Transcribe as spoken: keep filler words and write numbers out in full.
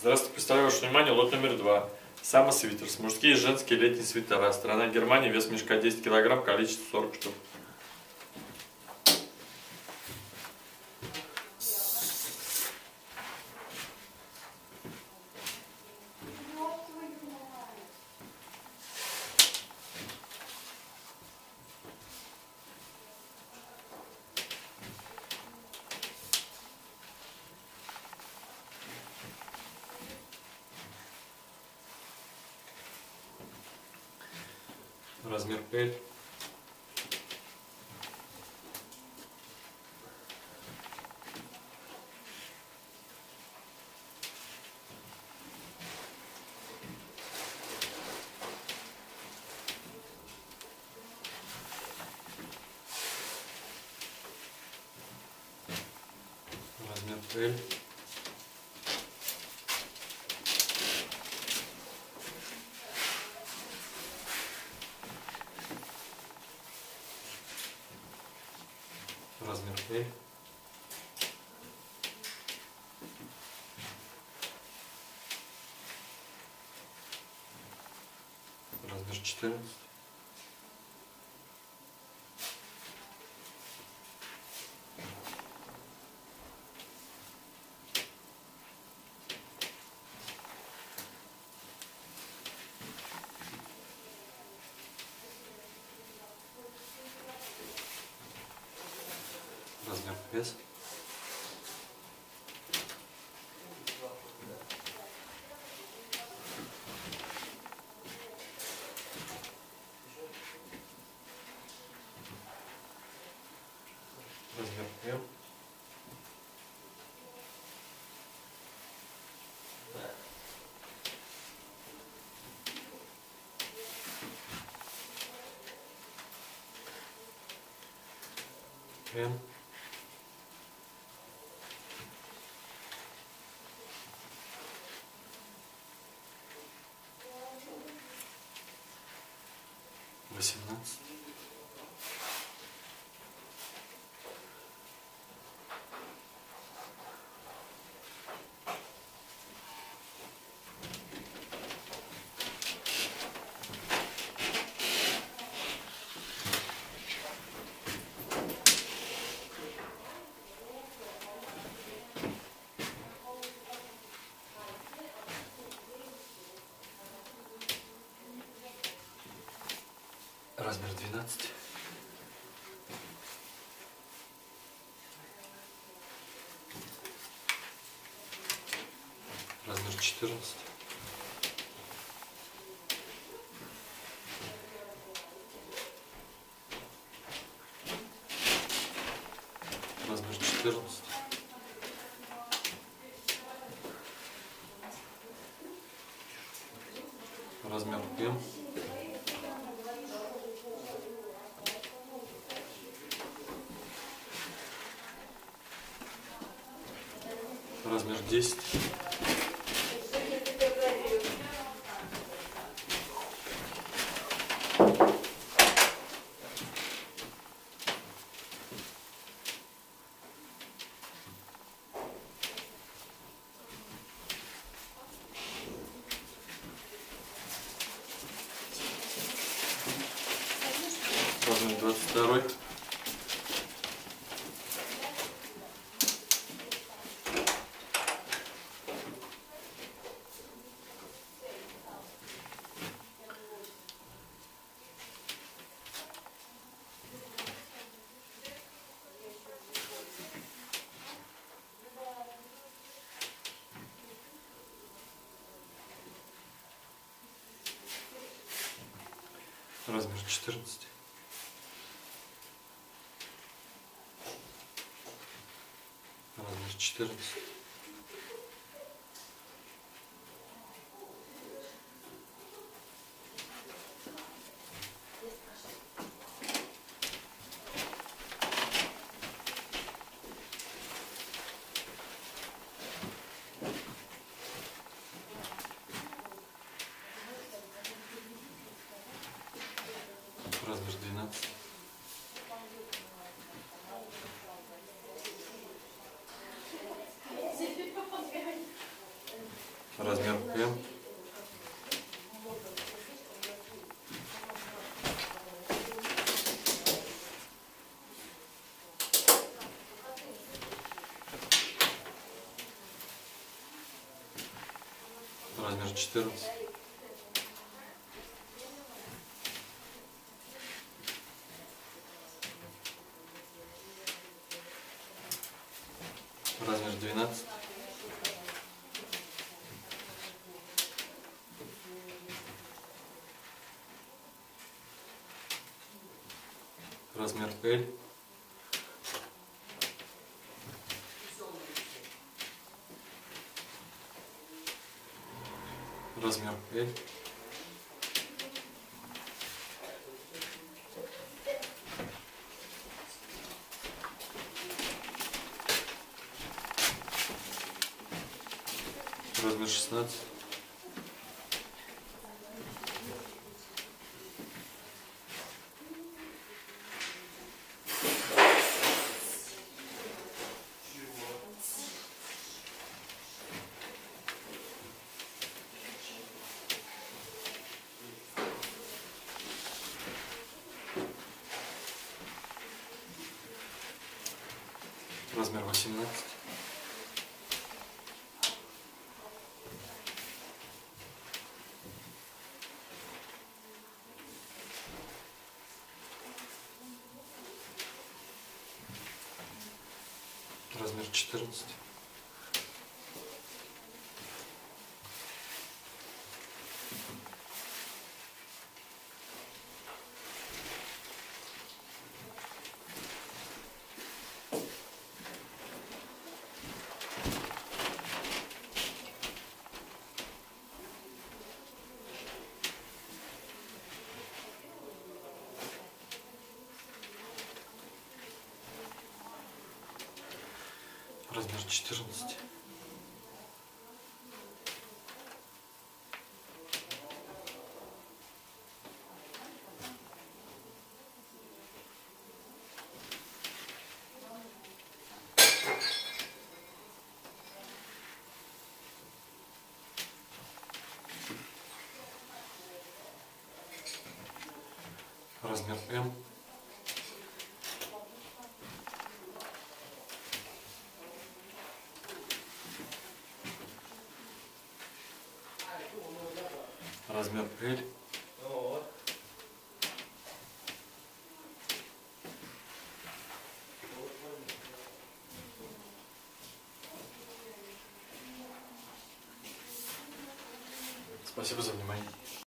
Здравствуйте, представляю ваше внимание лот номер два. Само свитерс. Мужские и женские летние свитера. Страна Германия, вес мешка десять килограмм, количество сорок штук. Размер L. Размер L. Размер L. Размер четырнадцать. Размер S. Размер M. М. восемнадцать. Размер двенадцать. Размер четырнадцать. Размер четырнадцать. Размер М. Размер десять. Размер двадцать два. Размер четырнадцать. Размер четырнадцать. Размер двенадцать. Размер М. Размер четырнадцать. Размер двенадцать. Размер L. Размер L. Размер шестнадцать. Размер восемнадцать. Размер четырнадцать. Размер четырнадцать. Размер М. Размер L. Спасибо за внимание.